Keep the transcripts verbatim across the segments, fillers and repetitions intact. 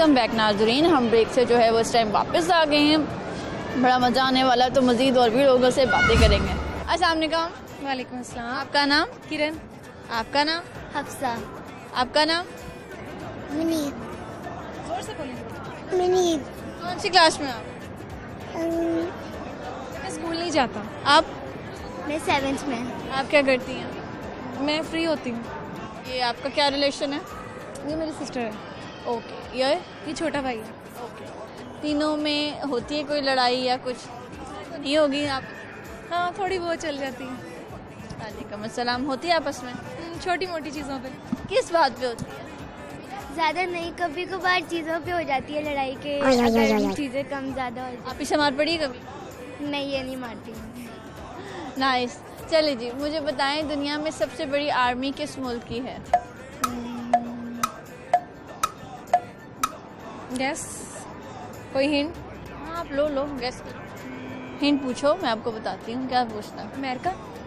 Welcome back नाज़रीन। हम break से जो है वो इस टाइम वापस आ गए हैं। बड़ा मज़ा आने वाला है, तो मज़ीद और भी लोगों से बातें करेंगे। अस्सलाम वालेकुम। वालेकुम अस्सलाम। आपका नाम? किरण। आपका नाम? हफ्सा। आपका नाम? मुनीब। जोर से बोलें। मुनीब। कौन सी क्लास में आप? मैं स्कूल नहीं जाता। आप? मैं सेवेंथ में। आप क्या करती हैं? मैं फ्री होती हूँ। ये आपका क्या रिलेशन है? ये मेरी सिस्टर है। ओके। ये ये छोटा भाई है। ओके। तीनों में होती है कोई लड़ाई या कुछ? नहीं होगी आप? हाँ, थोड़ी बहुत चल जाती है। वालेकुम अस्सलाम। होती है आपस में? छोटी मोटी चीज़ों पे। किस बात पे होती है? ज़्यादा नहीं, कभी कभार चीज़ों पे हो जाती है लड़ाई के, अगर चीज़ें कम ज़्यादा हो आप इसे मार पड़ी कभी? जाती। मैं ये नहीं मारती। नाइस। चलिए जी, मुझे बताएं दुनिया में सबसे बड़ी आर्मी किस मुल्क की है? गैस कोई हिंट? हाँ, आप लो लो गैस करो। हिंट पूछो, मैं आपको बताती हूँ। क्या पूछना? अमेरिका।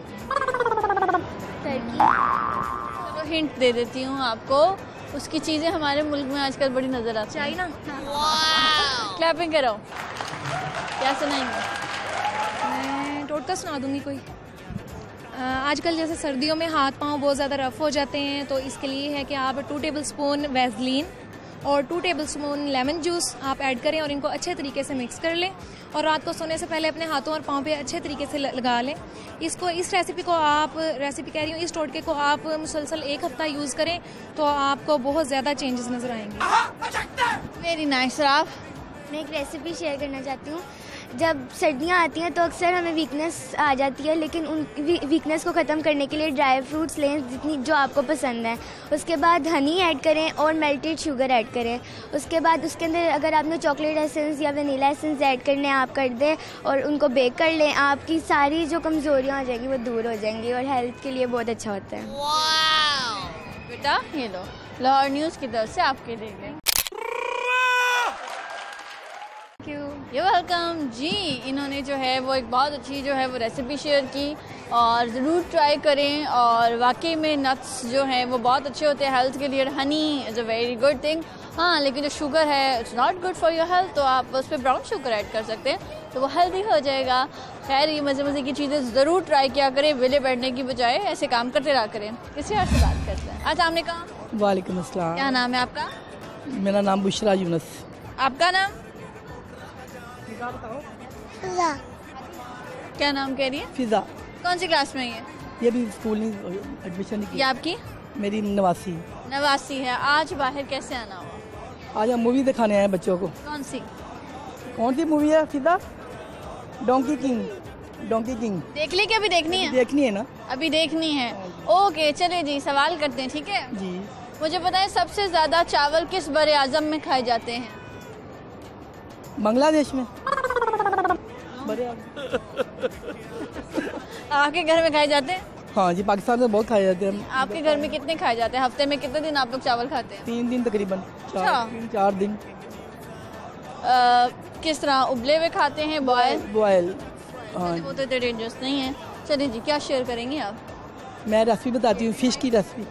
टर्की। चलो हिंट दे देती हूँ आपको। उसकी चीज़ें हमारे मुल्क में आजकल बड़ी नज़र आती हैं। चाइना। क्लैपिंग करो। क्या सुनाएंगे? मैं टोटका सुना दूंगी कोई। आ, आजकल जैसे सर्दियों में हाथ पांव बहुत ज़्यादा रफ़ हो जाते हैं, तो इसके लिए है कि आप टू टेबल स्पून वैसलीन और two tablespoon lemon juice आप ऐड करें और इनको अच्छे तरीके से मिक्स कर लें और रात को सोने से पहले अपने हाथों और पाँव पे अच्छे तरीके से लगा लें। इसको इस रेसिपी को आप रेसिपी कह रही हूँ इस टोटके को आप मुसलसल एक हफ्ता यूज़ करें तो आपको बहुत ज़्यादा चेंजेस नज़र आएंगे। Very nice. आप? मैं एक रेसिपी शेयर करना चाहती हूँ। जब सर्दियाँ आती हैं तो अक्सर हमें वीकनेस आ जाती है, लेकिन उन वीकनेस को ख़त्म करने के लिए ड्राई फ्रूट्स लें जितनी जो आपको पसंद है। उसके बाद हनी ऐड करें और मेल्टेड शुगर ऐड करें। उसके बाद उसके अंदर अगर आपने चॉकलेट एसेंस या वनीला एसेंस ऐड करने आप कर दें और उनको बेक कर लें, आपकी सारी जो कमज़ोरियाँ हो जाएंगी वो दूर हो जाएंगी और हेल्थ के लिए बहुत अच्छा होता है। बेटा ये लो, लाहौर न्यूज़ की तरफ से आपके लिए। ये वेलकम जी। इन्होंने जो है वो एक बहुत अच्छी जो है वो रेसिपी शेयर की और ज़रूर ट्राई करें। और वाकई में नट्स जो हैं वो बहुत अच्छे होते हैं हेल्थ के लिए। Honey is a very good thing. हाँ, लेकिन जो शुगर है it's not good for your health, तो आप उस पर ब्राउन शुगर ऐड कर सकते हैं तो वो हेल्दी हो जाएगा। खैर, ये मज़े मज़े की चीज़ें ज़रूर ट्राई किया करें, वेले बैठने की बजाय ऐसे काम करते रहा करें। किसी और से बात करते हैं। अच्छा, आपने कहा? वालेकुम अस्सलाम। क्या नाम है आपका? मेरा नाम बुशरा यूनुस। आपका नाम? क्या नाम कह रही है? फिजा। कौन सी क्लास में है ये? ये भी स्कूल नहीं एडमिशन नहीं ये किया। आपकी? मेरी नवासी। नवासी है। आज बाहर कैसे आना हुआ? आज हम मूवी दिखाने आए बच्चों को। कौन सी? कौन सी मूवी है Fiza? Donkey king. Donkey king देख ली कि अभी देखनी है? देखनी है ना? अभी देखनी है। ओके, चलिए जी, सवाल करते हैं। ठीक है जी। मुझे बताएं सबसे ज्यादा चावल किस बड़े आजम में खाए जाते हैं? बांग्लादेश में। बड़े आपके घर में खाए जाते हैं? हाँ जी, पाकिस्तान में बहुत खाए जाते हैं। आपके घर में कितने खाए जाते हैं? हफ्ते में कितने दिन आप लोग चावल खाते हैं? तीन दिन तकरीबन। अच्छा। चार, तीन चार दिन। आ, किस तरह, उबले हुए खाते हैं, बॉयल? बॉयल। हाँ, वो तो इतने डेंजरस नहीं है। चलिए जी, क्या शेयर करेंगे आप? मैं रेसिपी बताती हूँ, फ़िश की रेसिपी।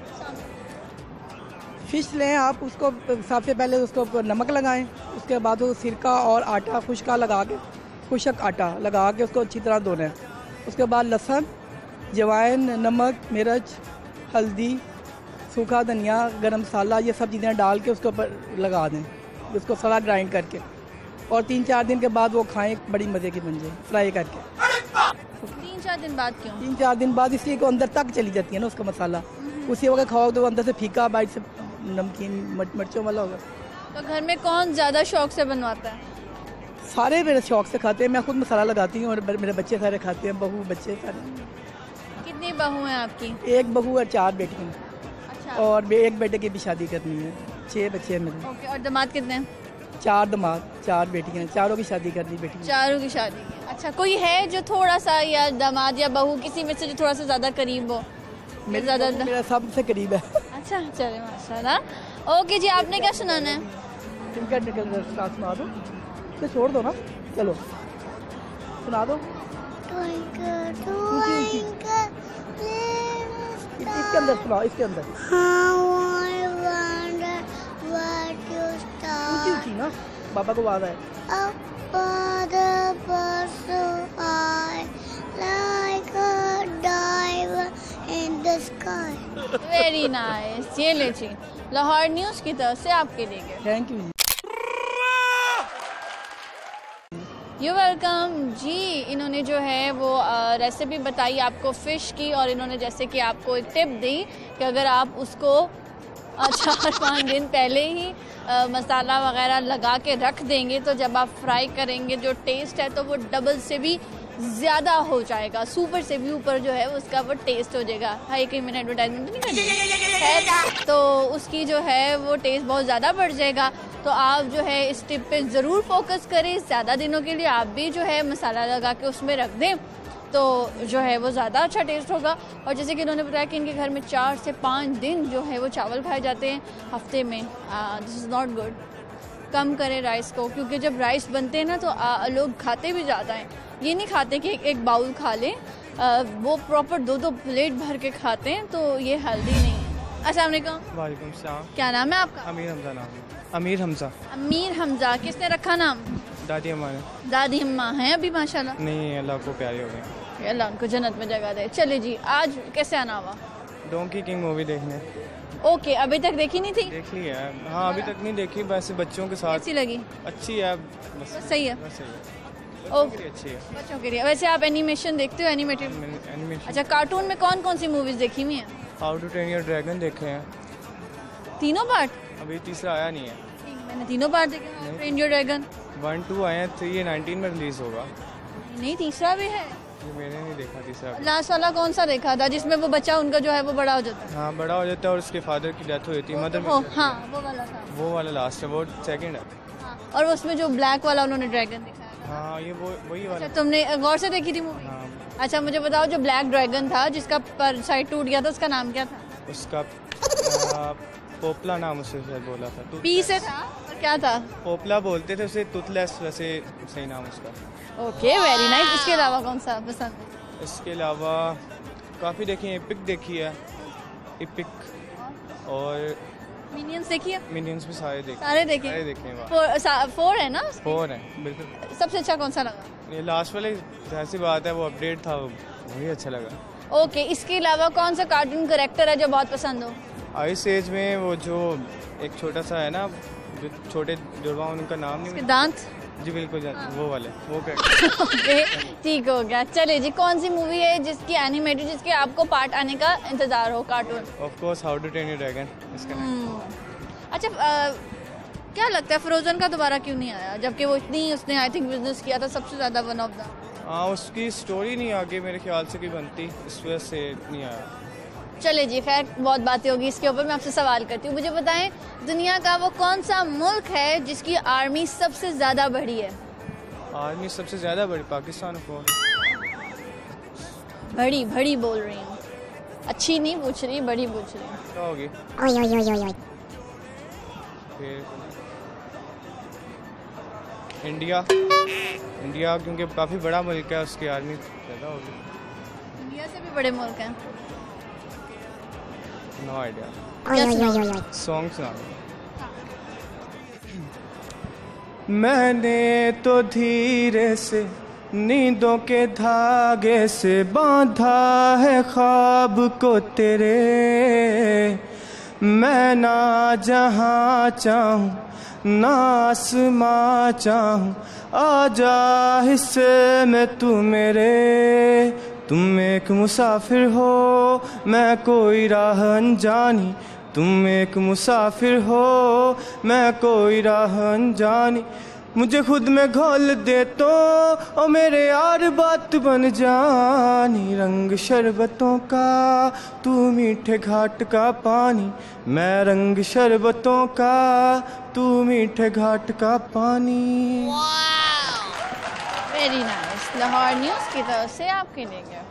फ़िश लें आप, उसको सबसे पहले उसको नमक लगाएं, उसके बाद वो सिरका और आटा खुश्का लगा के खुशक आटा लगा के उसको अच्छी तरह धोना है। उसके बाद लहसुन, जवाइन, नमक, मिर्च, हल्दी, सूखा धनिया, गरम मसाला, ये सब चीज़ें डाल के उसके ऊपर लगा दें, उसको सारा ग्राइंड करके। और तीन चार दिन के बाद वो खाएं, बड़ी मज़े की बन जाए फ्राई करके। तीन चार दिन बाद क्यों? तीन चार दिन बाद इसलिए को अंदर तक चली जाती है ना उसका मसाला। उसी वक्त खाओ तो अंदर से फीका, बाइट से नमकीन मिर्चों वाला होगा। तो घर में कौन ज़्यादा शौक से बनवाता है? सारे मेरे शौक से खाते हैं। मैं खुद मसाला लगाती हूँ और मेरे बच्चे सारे खाते हैं, बहू बच्चे सारे। कितनी बहू हैं आपकी? एक बहू और चार बेटियाँ। अच्छा। और एक बेटे की भी शादी करनी है। छः बच्चे हैं मेरे। ओके, और दामाद कितने हैं? चार दामाद, चार बेटियाँ, चारों की शादी करनी बेटी। चारों की शादी की। अच्छा, कोई है जो थोड़ा सा, या दामाद या बहू किसी में से जो थोड़ा सा ज़्यादा करीब हो? मेरे ज़्यादा मेरा सबसे करीब है। अच्छा, चले माशाल्लाह। ओके जी, आपने क्या सुनाना है? इनका साथ सुना दो, तो छोड़ दो ना। चलो सुना दो। इसके अंदर सुनाओ, इसके अंदर। की ना, पापा को आवाज आए। Very nice. ये ले जी लाहौर न्यूज़ की तरफ से आपके लिए gift. Thank you. You welcome जी। इन्होंने जो है वो रेसिपी बताई आपको फ़िश की, और इन्होंने जैसे कि आपको एक टिप दी कि अगर आप उसको चार पाँच दिन पहले ही आ, मसाला वगैरह लगा के रख देंगे तो जब आप फ्राई करेंगे जो टेस्ट है तो वो डबल से भी ज़्यादा हो जाएगा, सुपर से भी ऊपर जो है उसका वो टेस्ट हो जाएगा। हाँ, एक मिनट एडवर्टाइजमेंट नहीं करनी, तो उसकी जो है वो टेस्ट बहुत ज़्यादा बढ़ जाएगा। तो आप जो है इस टिप पे ज़रूर फोकस करें। ज़्यादा दिनों के लिए आप भी जो है मसाला लगा के उसमें रख दें तो जो है वो ज़्यादा अच्छा टेस्ट होगा। और जैसे कि उन्होंने बताया कि इनके घर में चार से पाँच दिन जो है वो चावल खाए जाते हैं हफ्ते में। This is not good. कम करें राइस को, क्योंकि जब राइस बनते हैं ना तो आ, लोग खाते भी ज़्यादा हैं। ये नहीं खाते कि एक, एक बाउल खा लें, आ, वो प्रॉपर दो दो प्लेट भर के खाते हैं, तो ये हेल्दी नहीं है। अस्सलाम वालेकुम। वालेकुम सलाम। क्या नाम है आपका? अमीर हमजा नाम है। अमीर हमजा। अमीर हमजा। किसने रखा नाम? दादी अम्मा ने। दादी अम्मा हैं अभी माशाल्लाह? नहीं, अल्लाह को प्यारे हो गए। अल्लाह उनको जन्नत में जगह दे। चले जी, आज कैसे आना हुआ? डोंकी किंग मूवी देखने। ओके, अभी तक देखी नहीं थी? देख ली है। हाँ, अभी तक नहीं देखी, वैसे बच्चों के साथ। कैसी लगी? अच्छी है, बस सही है। बस सही है। ओके, बच्चों के लिए अच्छी है। बच्चों के लिए। वैसे आप एनिमेशन देखते हो? एनिमेटेड? एनिमेशन। अच्छा, कार्टून में कौन कौन सी मूवीज देखी हुई हैं? How to train your dragon देखे हैं। तीनों पार्ट? अभी तीसरा आया नहीं है। मैंने तीनों पार्ट देखे हैं। Train your dragon one two आए हैं, थ्री ये नाइनटीन में रिलीज होगा। नहीं, तीसरा भी है। ये मैंने नहीं देखा तीसरा। लास्ट वाला कौन सा देखा था जिसमें वो बच्चा उनका जो है वो बड़ा हो जाता है? हाँ, बड़ा हो जाता है और उसके फादर की डेथ हो जाती है। मदर। वो, हाँ, वो वाला था। वो वाला लास्ट है, वो सेकंड है। हाँ, और उसमें जो ब्लैक वाला उन्होंने ड्रैगन दिखाया था। हाँ, ये वो वही वाला। अच्छा, तुमने गौर से देखी थी मूवी? हाँ। अच्छा, मुझे बताओ, जो ब्लैक ड्रैगन था जिसका पर साइड टूट गया था, उसका नाम क्या था? उसका आ, पोपला नाम उससे शायद बोला था। पी से था और क्या था? पोपला बोलते थे उसे, तुतलेस वैसे सही नाम उसका। Okay, very nice. इसके अलावा कौन सा पसंद है? इसके अलावा काफ़ी देखी है। इपिक देखी है, इपिक, और मिनियंस देखी है? मिनियंस भी सारे देखे। सारे देखे? सारे देखे हैं। फोर, सा, फोर है ना? फोर है बिल्कुल। सबसे अच्छा कौन सा लगा? ये लास्ट वाले, ऐसी बात है, वो अपडेट था, वही अच्छा लगा। ओके, इसके अलावा कौन सा कार्टून करेक्टर है जो बहुत पसंद हो? आइस एज में वो जो एक छोटा सा है ना, जो छोटे जुड़वा, उनका नाम नहीं। दांत? जी बिल्कुल, वो वाले, वो क्या। ओके, ठीक हो गया। चले जी, कौन सी मूवी है जिसकी एनिमेटेड, जिसके आपको पार्ट आने का इंतजार हो? Cartoon of course how to train your dragon इसका नाम। अच्छा, आ, क्या लगता है फ्रोजन का दोबारा क्यों नहीं आया, जबकि वो इतनी उसने आई थिंक बिजनेस किया था, सबसे ज्यादा वन ऑफ द। हाँ, उसकी स्टोरी नहीं आगे मेरे ख्याल से कोई बनती, इस वजह से नहीं आया। चले जी, खैर बहुत बातें होगी इसके ऊपर। मैं आपसे सवाल करती हूँ, मुझे बताएं दुनिया का वो कौन सा मुल्क है जिसकी आर्मी सबसे ज्यादा बड़ी है? आर्मी सबसे ज्यादा बड़ी पाकिस्तान को। बड़ी बड़ी बोल रही हूँ, अच्छी नहीं पूछ रही, बड़ी पूछ रही हूँ। क्या होगी? ओए ओए ओए ओए। फिर इंडिया। इंडिया क्योंकि काफी बड़ा मुल्क है, उसकी आर्मी ज्यादा होगी। इंडिया से भी बड़े मुल्क हैं। No idea. ओए ओए ओए ओए। सॉन्ग सुना। मैंने तो धीरे से नींदों के धागे से बांधा है ख्वाब को तेरे, मैं ना जहाँ चाहूँ ना आसमां चाहूँ, आजा हिस्से में तू मेरे। तुम एक मुसाफिर हो, मैं कोई राह अनजानी, तुम एक मुसाफिर हो, मैं कोई राह अनजानी, मुझे खुद में घोल दे तो ओ मेरे यार बात बन जानी। रंग शरबतों का तू मीठे घाट का पानी, मैं रंग शरबतों का तू मीठे घाट का पानी। Very nice. लाहौर न्यूज़ की तरफ से आपके लिए गया।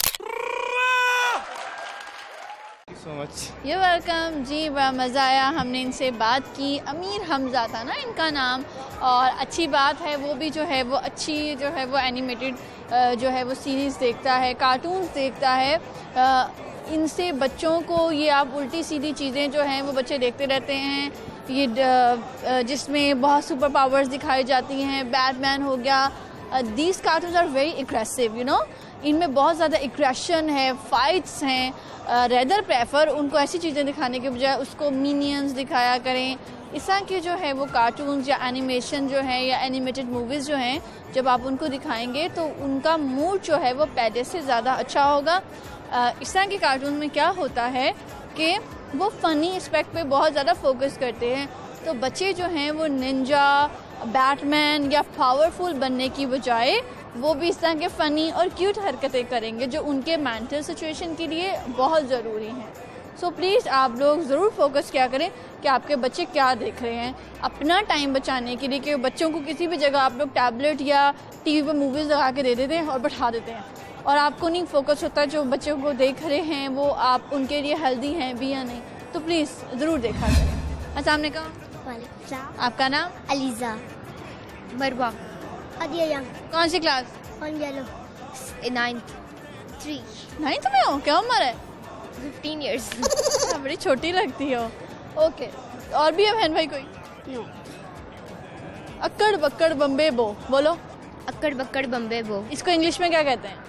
So much. यू वेलकम जी, बड़ा मज़ा आया, हमने इनसे बात की। अमीर हमजा था ना इनका नाम, और अच्छी बात है, वो भी जो है वो अच्छी जो है वो एनिमेटेड जो है वो सीरीज़ देखता है, कार्टून्स देखता है। इनसे बच्चों को ये आप उल्टी सीधी चीज़ें जो हैं वो बच्चे देखते रहते हैं, ये जिसमें बहुत सुपर पावर्स दिखाई जाती हैं, बैटमैन हो गया, these cartoons are very aggressive, you know, इनमें बहुत ज़्यादा एग्रेशन है, फाइट्स हैं। रेदर प्रेफर उनको ऐसी चीज़ें दिखाने के बजाय उसको मिनियंस दिखाया करें। इस तरह के जो है वो कार्टून्स या एनिमेशन जो है या एनिमेटेड मूवीज़ जो हैं, जब आप उनको दिखाएंगे तो उनका मूड जो है वो पहले से ज़्यादा अच्छा होगा। इस तरह के कार्टून में क्या होता है कि वो फ़नी एस्पेक्ट पे बहुत ज़्यादा फोकस करते हैं, तो बच्चे जो हैं वो निंजा, बैटमैन या पावरफुल बनने की बजाय वो भी इस तरह के फ़नी और क्यूट हरकतें करेंगे जो उनके मेंटल सिचुएशन के लिए बहुत ज़रूरी हैं। सो so, प्लीज़ आप लोग ज़रूर फोकस किया करें कि आपके बच्चे क्या देख रहे हैं, अपना टाइम बचाने के लिए। कि बच्चों को किसी भी जगह आप लोग टैबलेट या टीवी पर मूवीज़ लगा के दे देते हैं और बैठा देते हैं, और आपको नहीं फोकस होता जो बच्चों को देख रहे हैं वो आप उनके लिए हेल्दी हैं भी या नहीं। तो प्लीज़ ज़रूर देखा करें। अस्सलाम वालेकुम, आपका नाम? अलीज़ा। मरवा। अदिया। कौन सी क्लास? नाइन्थ। थ्री। नाइन्थ में हो? क्या उम्र है? Fifteen years. बड़ी छोटी लगती हो। ओके, और भी है बहन भाई कोई? नो। अक्कड़ बक्कड़ बम्बे बो, बोलो। अक्कड़ बक्कड़ बम्बे बो। इसको इंग्लिश में क्या कहते हैं?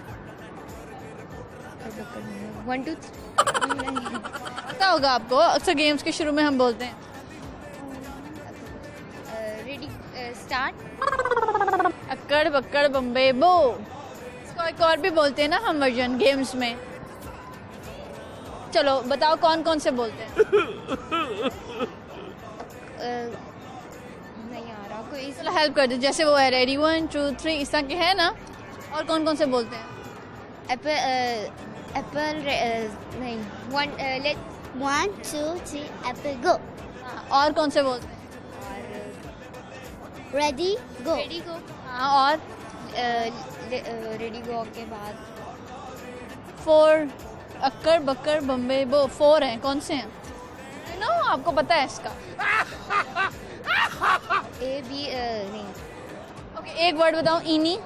वन टू पता होगा आपको, अक्सर गेम्स के शुरू में हम बोलते हैं। Ready start. अक्कड़ बक्कड़ बम्बे बो। इसको एक और भी बोलते हैं ना हम वर्जन गेम्स में। चलो बताओ कौन कौन से बोलते हैं? नहीं आ रहा कोई। चलो हेल्प कर दो, जैसे वो है रेडी वन टू थ्री, इस तरह के है ना। और कौन कौन से बोलते हैं? एप्पल एप्पल नहीं one let one two three apple go. और कौन से बोलते हैं? Ready go. Ready go. हाँ, और रेडी गो के बाद फोर। अक्कड़ बक्कड़ बम्बे बो फोर हैं, कौन से हैं? यू नो, आपको पता है इसका? ए बी नहीं। ओके, एक वर्ड बताओ। इनी।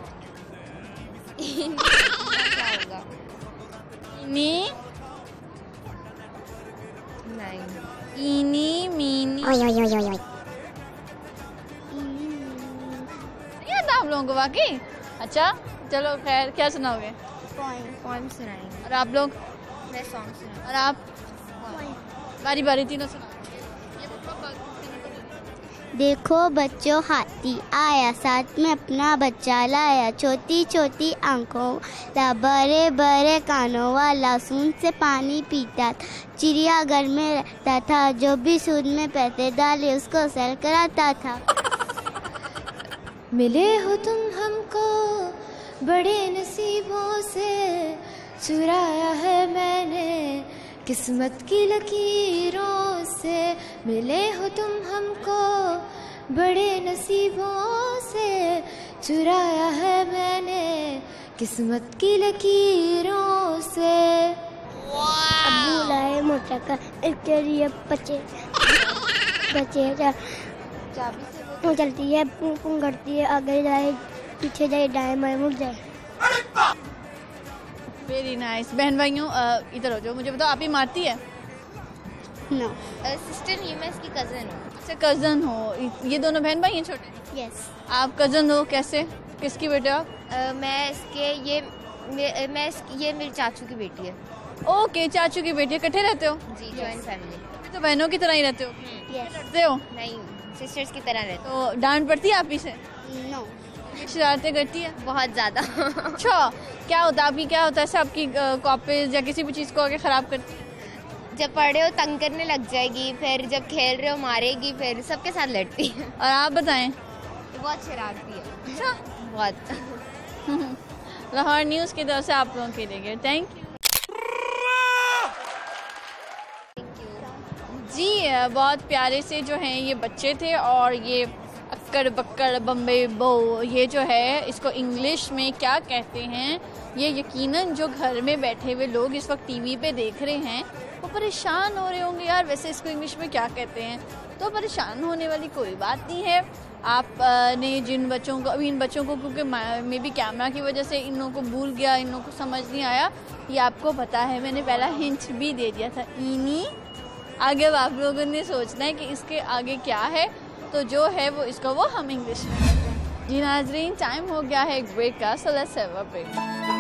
क्या होगा? इनी नहीं। इनी मीनी। Oi, oi, oi, oi, oi. नहीं आता आप लोगों को वाकई? अच्छा चलो खैर, क्या सुनाओगे? पोएम सुनाएंगे। और आप लोग? मैं सॉन्ग सुना। और आप? बारी बारी तीनों सुनाओ। देखो बच्चों, हाथी आया, साथ में अपना बच्चा लाया, छोटी छोटी आंखों वाला, बड़े बड़े कानों वाला, सूंड से पानी पीता था, चिड़ियाघर में रहता था, जो भी सूंड में पैसे डाले उसको सैर कराता था। मिले हो तुम हमको बड़े नसीबों से, चुराया है मैंने किस्मत की लकीरों से। मिले हो तुम हमको बड़े नसीबों से, चुराया है मैंने किस्मत की लकीरों से। अब्बू लाए मोटा का इसके लिए बच्चे बच्चे चाबी से वो चलती है, पुं पुं करती है, आगे जाए पीछे जाए दाएं बाएं मुड़ जाए। Very nice. बहन भाइयों इधर हो जाओ, मुझे बताओ आप ही मारती है? नो। सिस्टर ही, मैं इसकी कज़न हूँ। अच्छा कज़न हो, ये दोनों बहन भाई हैं छोटे? यस। आप कज़न हो कैसे? किसकी बेटे आप? Uh, मैं इसके ये मैं, मैं इसकी, ये मेरी चाचू की बेटी है। ओके, चाचू की बेटी। इकट्ठे रहते हो? जी, जॉइंट फैमिली। अभी तो बहनों की तरह ही रहते हो? यस। रहते हो? नहीं, सिस्टर्स की तरह रहते। तो डांट पड़ती है आप ही से? नो। शरारतें करती है? बहुत ज़्यादा। अच्छा, क्या होता है आपकी, क्या होता है ऐसे आपकी कॉपीज या किसी भी चीज़ को आगे ख़राब करती है? जब पढ़े हो तंग करने लग जाएगी, फिर जब खेल रहे हो मारेगी, फिर सबके साथ लड़ती है। और आप बताएं? बहुत शरारती है। अच्छा। बहुत। लाहौर न्यूज़ की तरफ से आप लोगों के लिए थैंक यू। जी, बहुत प्यारे से जो हैं ये बच्चे थे, और ये अक्कड़ बक्कड़ बम्बे बो, ये जो है इसको इंग्लिश में क्या कहते हैं, ये यकीनन जो घर में बैठे हुए लोग इस वक्त टीवी पे देख रहे हैं वो परेशान हो रहे होंगे, यार वैसे इसको इंग्लिश में क्या कहते हैं। तो परेशान होने वाली कोई बात नहीं है। आप ने जिन बच्चों को, अभी इन बच्चों को क्योंकि मे बी कैमरा की वजह से इन लोगों को भूल गया, इन लोगों को समझ नहीं आया, ये आपको पता है, मैंने पहला हिंट भी दे दिया था। इनी आगे अब आप लोगों ने सोचना है कि इसके आगे क्या है, तो जो है वो इसका वो हम इंग्लिश में करते हैं। जी नाजरीन, टाइम हो गया है एक ब्रेक का, so let's have a break.